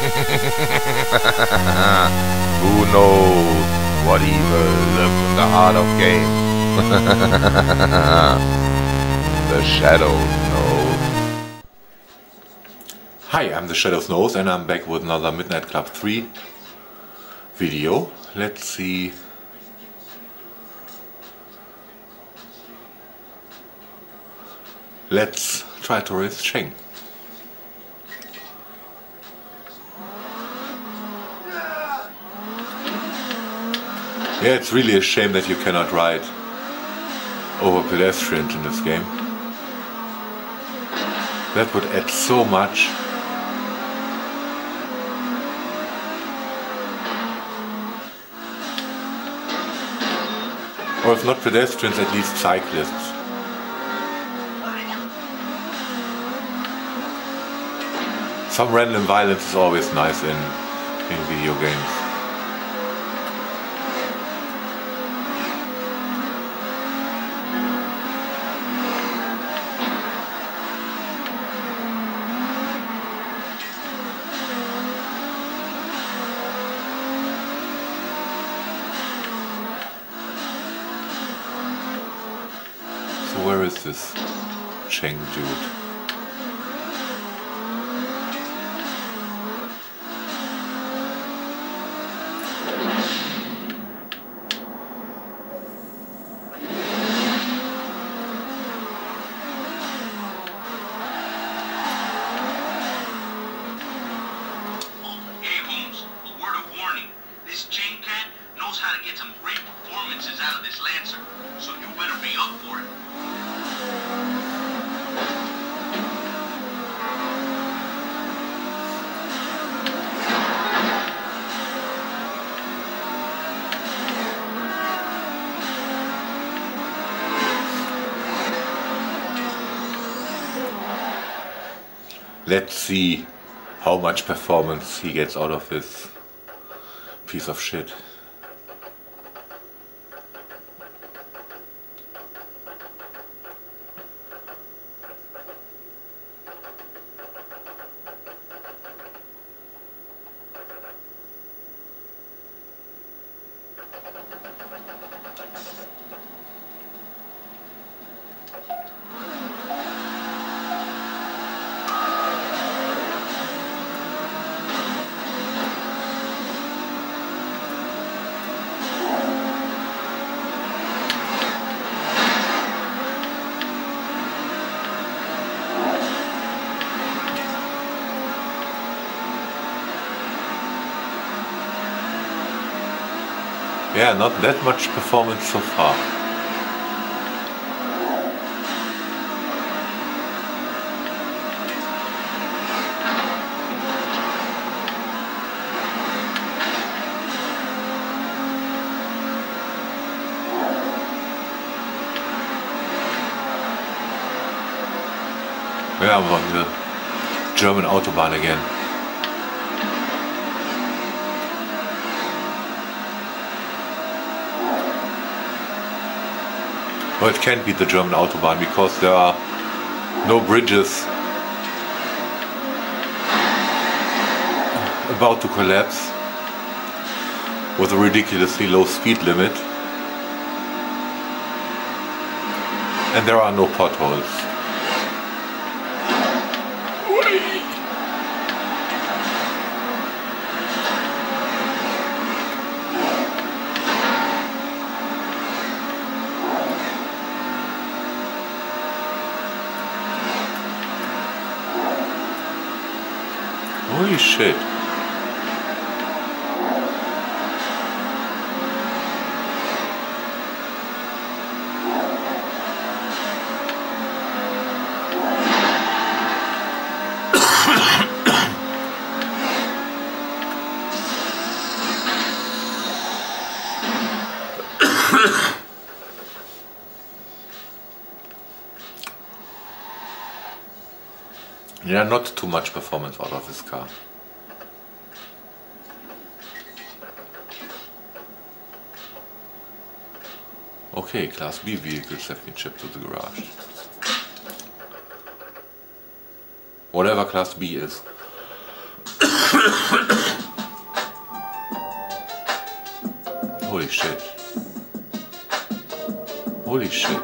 Who knows what evil lives in the heart of game? The Shadows knows. Hi, I'm the Shadows Knows and I'm back with another Midnight Club 3 video. Let's see. Let's try to race Cheng. Yeah, it's really a shame that you cannot ride over pedestrians in this game. That would add so much. Or if not pedestrians, at least cyclists. Some random violence is always nice in video games. So where is this Cheng dude? How to get some great performances out of this Lancer, so you better be up for it. Let's see how much performance he gets out of this piece of shit. Yeah, not that much performance so far. Yeah, I'm on the German Autobahn again. Well, it can't be the German Autobahn because there are no bridges about to collapse with a ridiculously low speed limit, and there are no potholes. Holy shit. Yeah, not too much performance out of this car. Okay, Class B vehicles have been shipped to the garage. Whatever Class B is. Holy shit. Holy shit.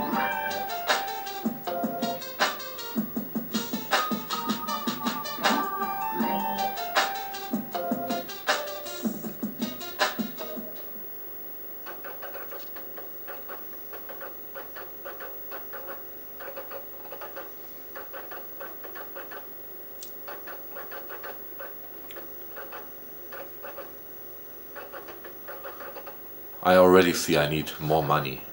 I already see I need more money.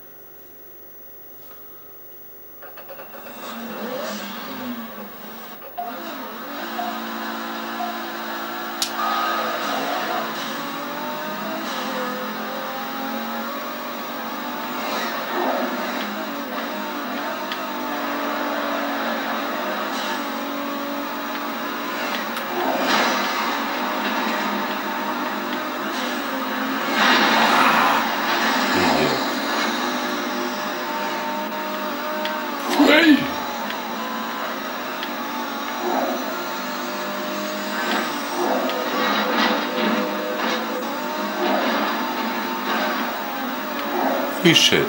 Holy shit.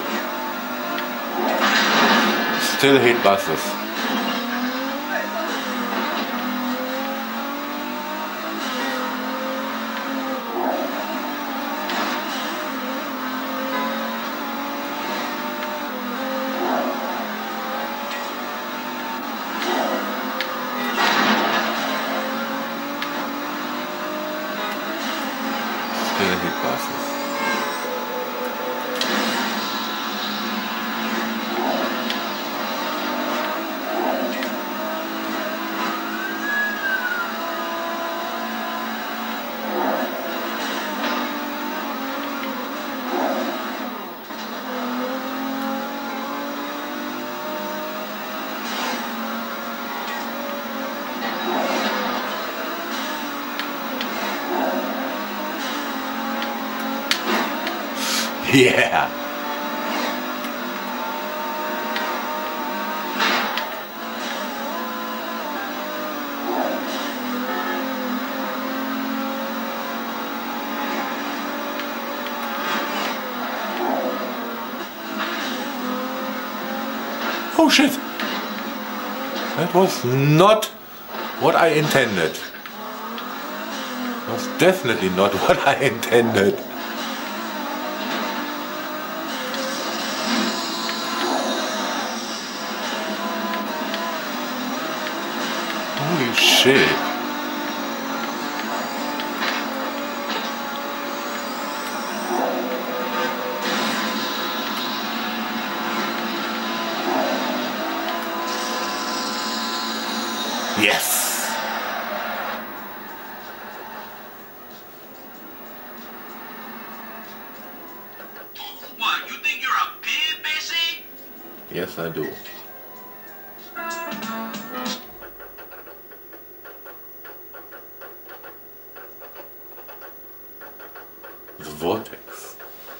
Still hate buses. Still hate buses. Yeah. Oh shit. That was not what I intended. That was definitely not what I intended. Holy shit. Yes. What, you think you're a pimp, Bessie? Yes, I do. The vortex.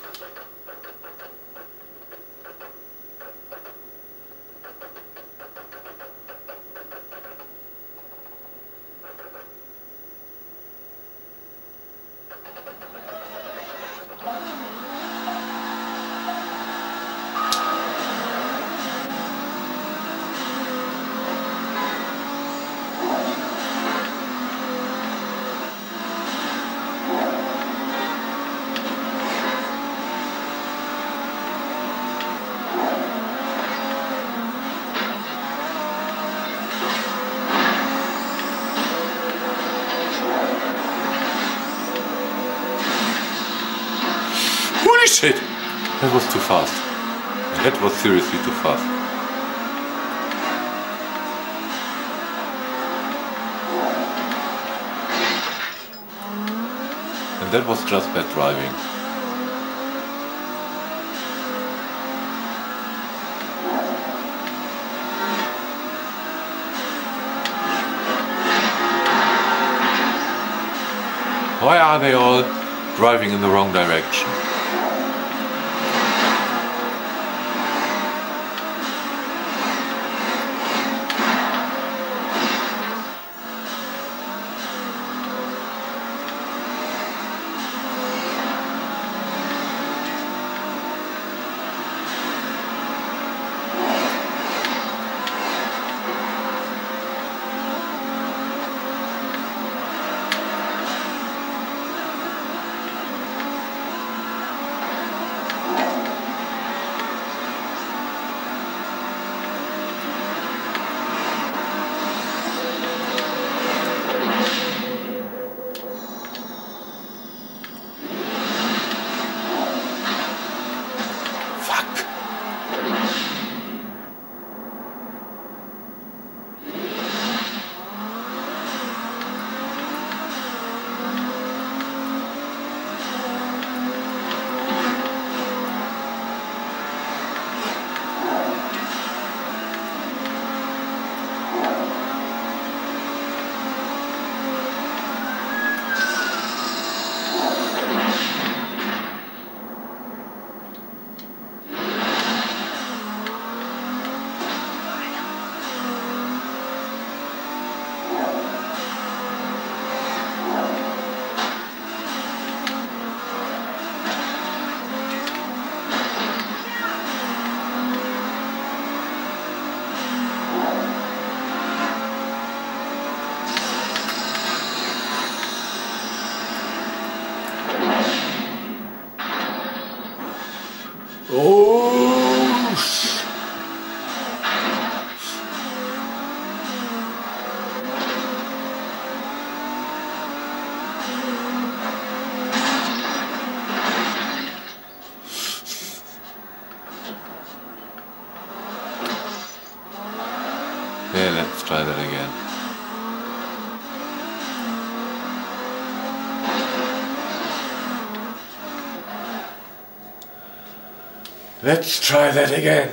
Holy shit! That was too fast. That was seriously too fast. And that was just bad driving. Why are they all driving in the wrong direction? Oh! Yeah, let's try that again. Let's try that again.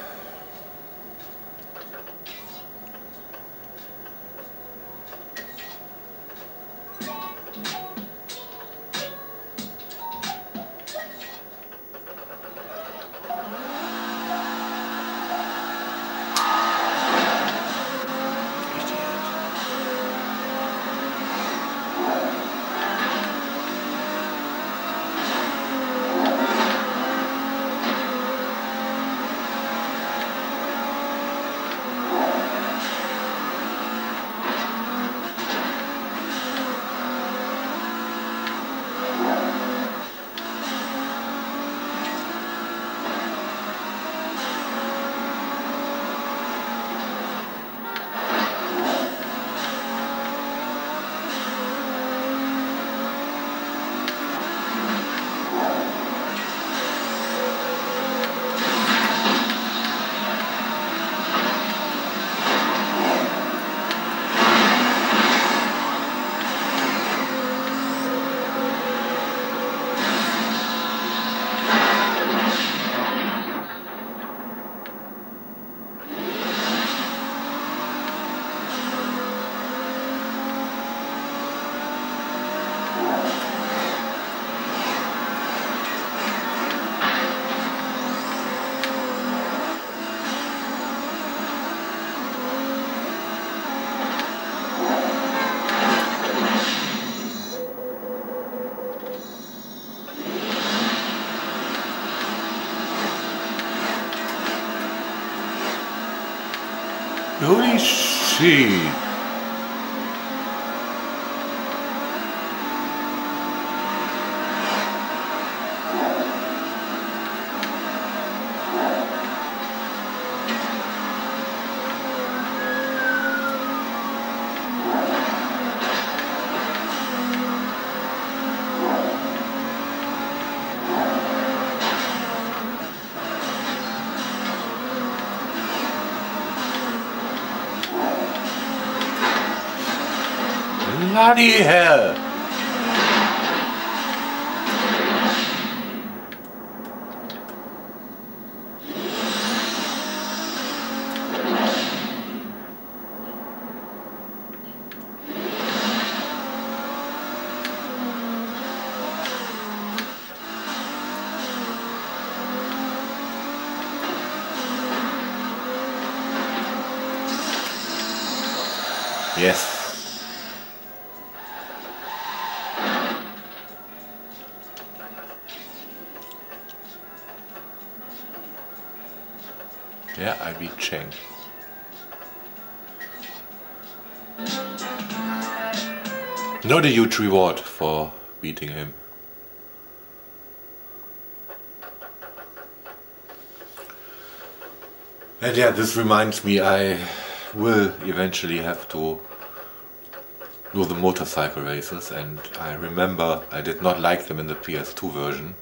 Holy shit! Bloody hell! Yes. Yeah, I beat Cheng. Not a huge reward for beating him. And yeah, this reminds me I will eventually have to do the motorcycle races, and I remember I did not like them in the PS2 version.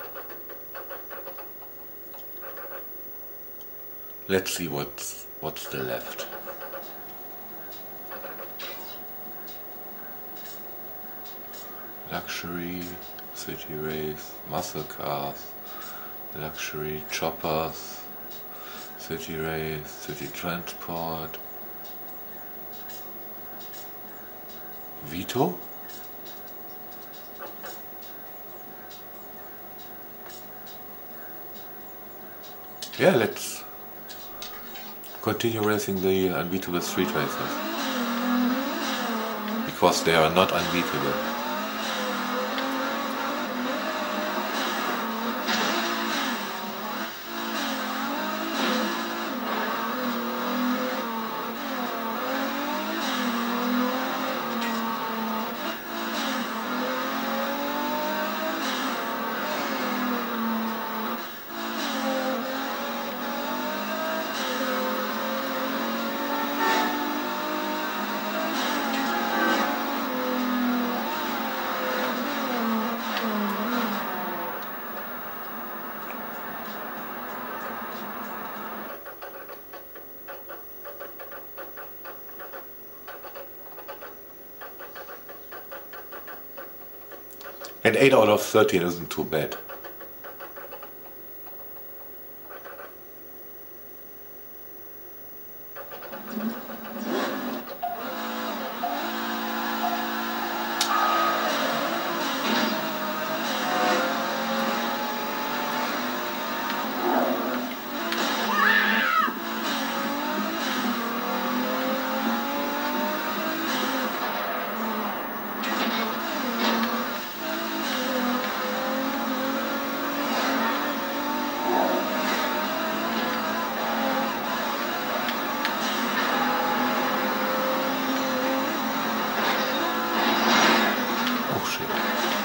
Let's see what's still left. Luxury, city race, muscle cars, luxury choppers, city race, city transport. Vito? Yeah, let's continue racing the unbeatable street races, because they are not unbeatable. And 8 out of 13 isn't too bad. Oh shit.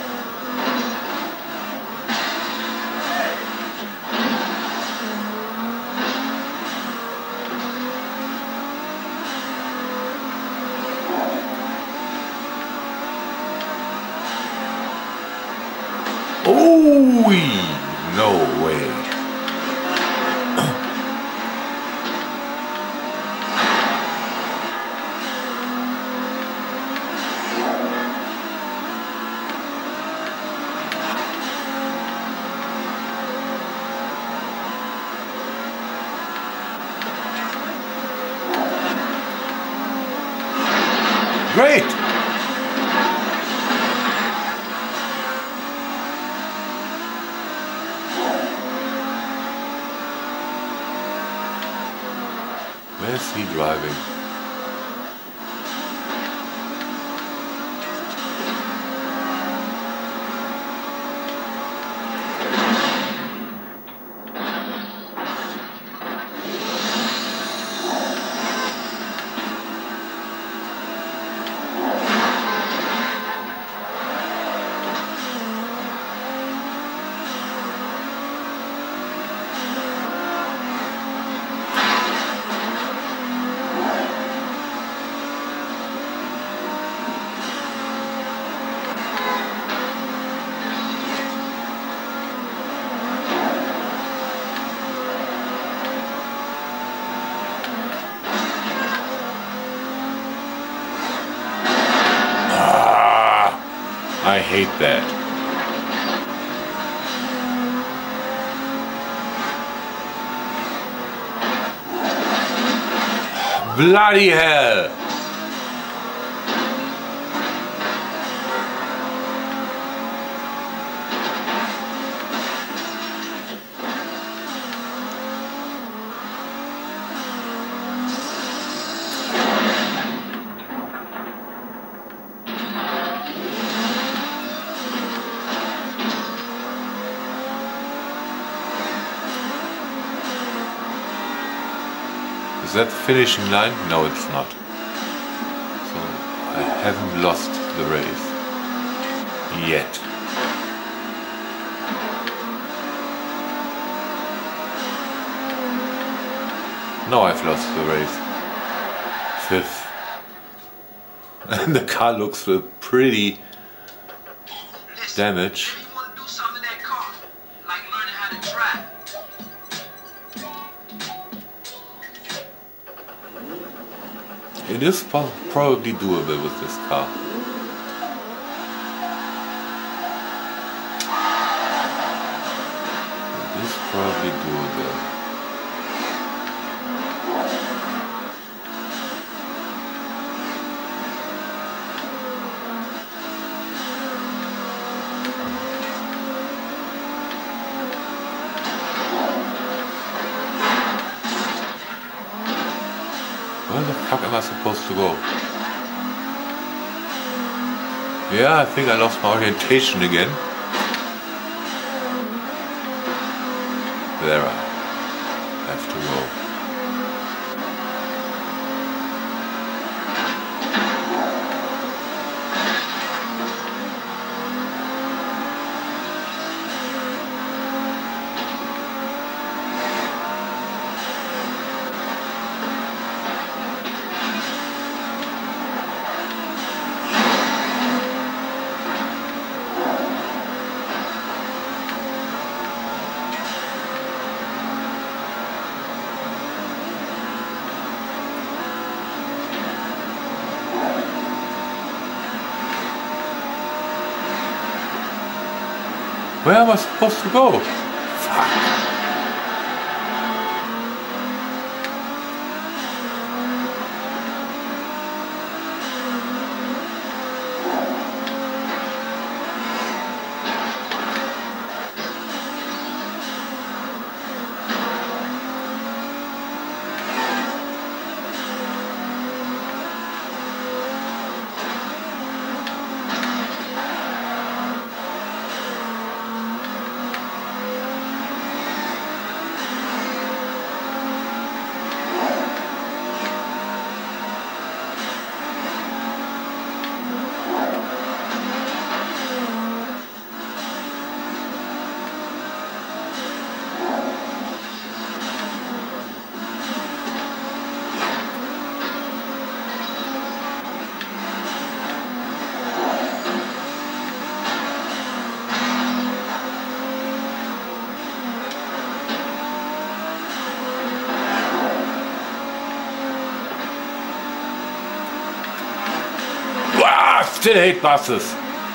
Oh, no way. Great! Where's he driving? I hate that. Bloody hell! Is that the finishing line? No, it's not. So I haven't lost the race. Yet. No, I've lost the race. 5th. And the car looks pretty damaged. It is probably doable with this car. It is probably doable. Where the fuck am I supposed to go? Yeah, I think I lost my orientation again. There I have to go. Where am I supposed to go? Fuck. Still hate buses.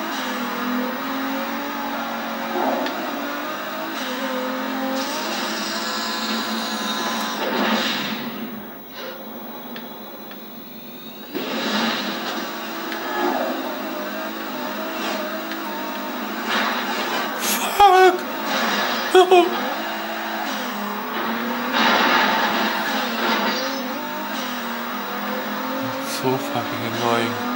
Fuck. It's so fucking annoying.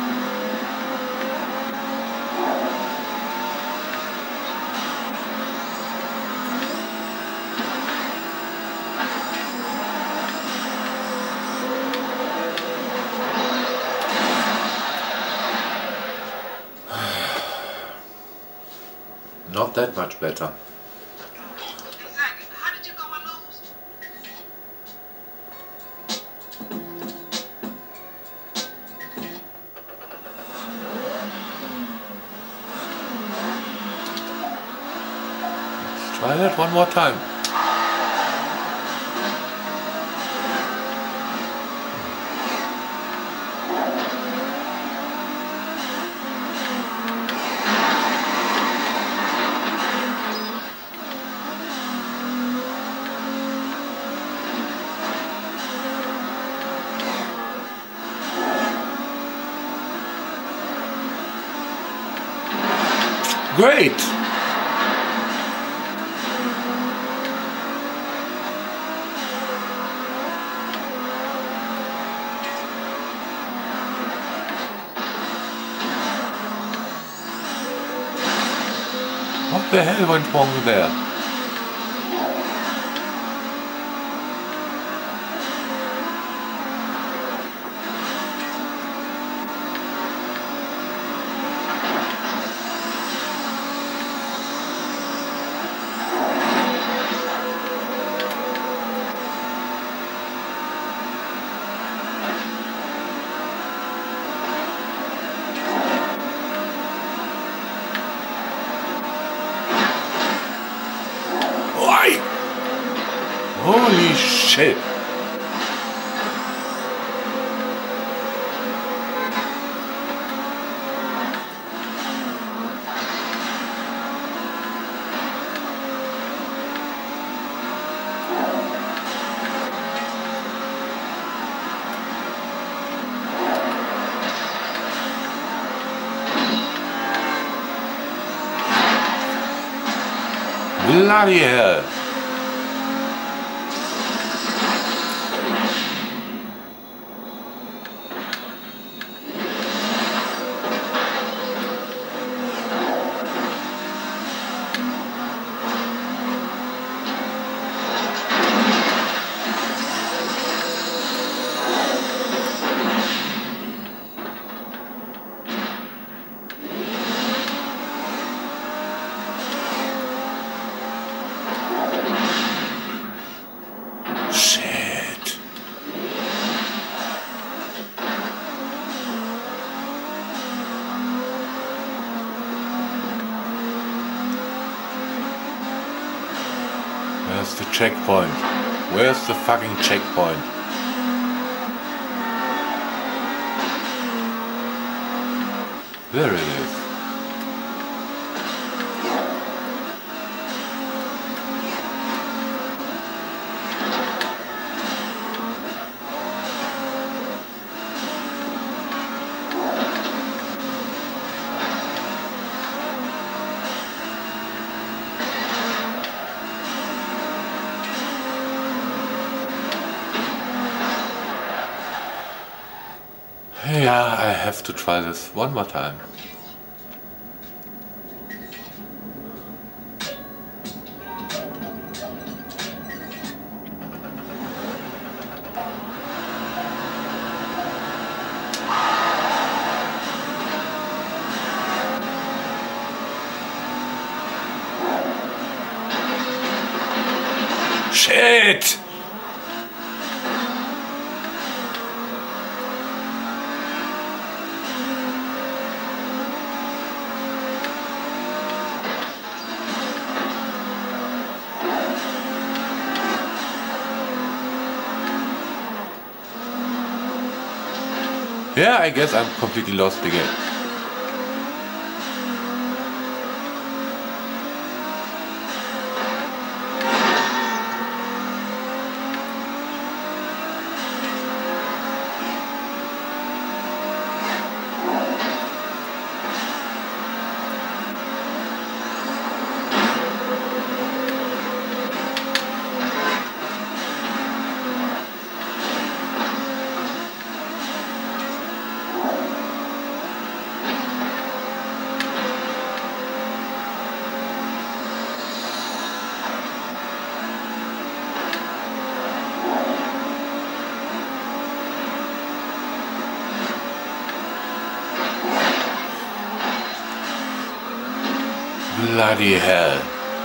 Not that much better. Exactly. How did you go and lose? Let's try that one more time. Great! What the hell went wrong there? Holy shit! Bloody hell! Where's the checkpoint? Where's the fucking checkpoint? There it is. Yeah, I have to try this one more time. Shit! Yeah, I guess I'm completely lost again. Bloody hell.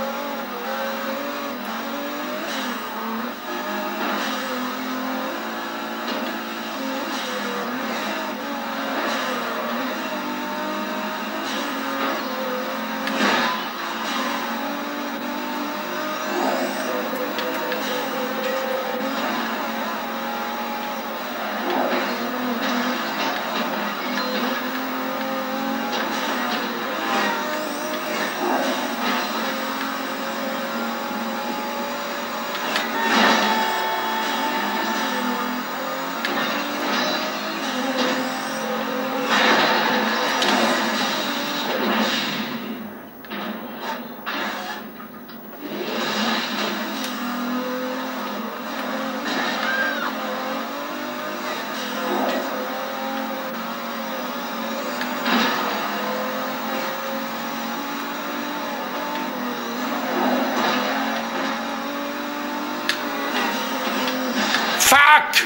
Fuck!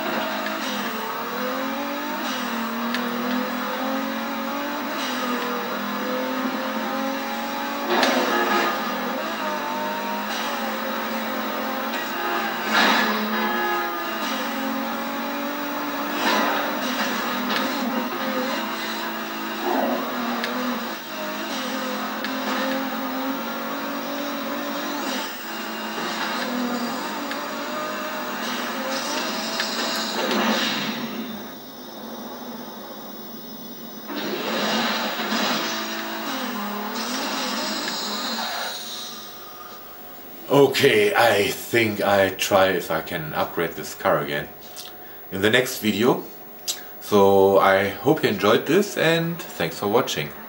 Okay, I think I try if I can upgrade this car again in the next video. So I hope you enjoyed this and thanks for watching.